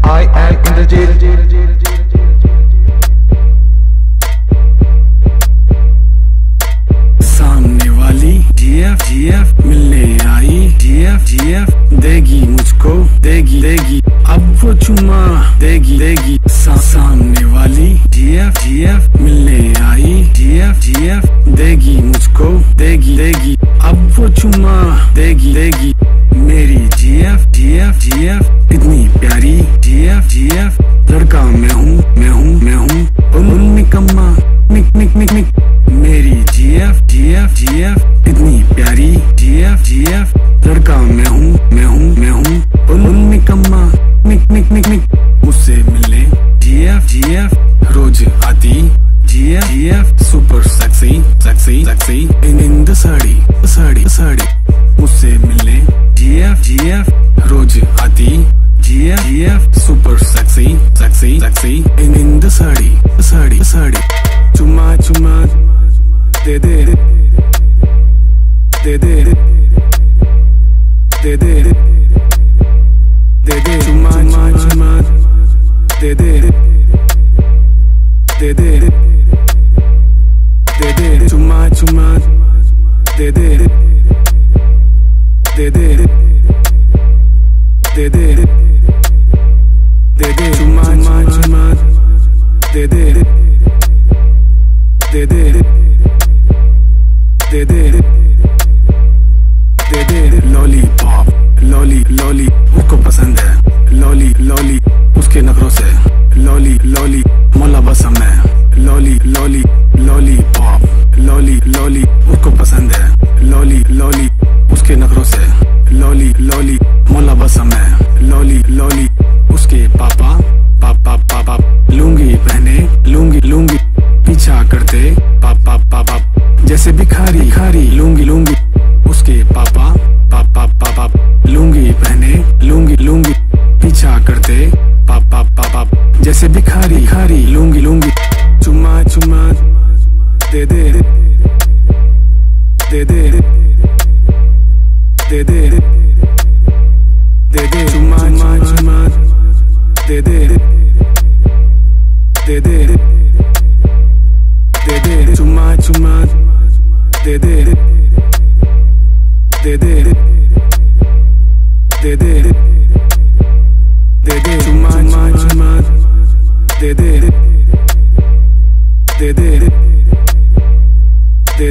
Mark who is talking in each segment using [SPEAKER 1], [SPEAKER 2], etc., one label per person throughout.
[SPEAKER 1] I am Indrajit.
[SPEAKER 2] सामने वाली GF मिलने आई GF देगी मुझको देगी अब वो चुम्मा देगी सामने वाली GF मिलने आई GF देगी मुझको देगी अब वो चुम्मा देगी मेरी GF इतनी प्यारी GF लड़का मैं हूँ निकम्मा निक मेरी GF इतनी प्यारी GF लड़का मैं हूँ निकम्मा निक मुझसे मिलने GF रोज आती GF super sexy in the sari मुझसे मिलने GF रोज आती GF super sexy in the sari चुम्मा दे दे चुम्मा दे दे चुम्मा दे दे चुम्मा दे लॉली उसको पसंद है लॉली उसके नखरों से लॉली मौला बसम है लॉली पॉप लॉली उसको पसंद है लॉली उसके नखरों से लॉली मौला बसम है लॉली उसके पापा लुंगी पहने लुंगी पीछा करते पापा जैसे भिखारी लुंगी उसके पापा लुंगी पहने लुंगी पीछा करते पापा जैसे भिखारी लुंगी चुम्मा दे दे चुम्मा दे दे चुम्मा दे दे चुम्मा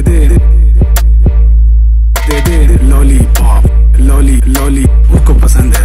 [SPEAKER 2] दे लॉली पॉप लॉली उसको पसंद है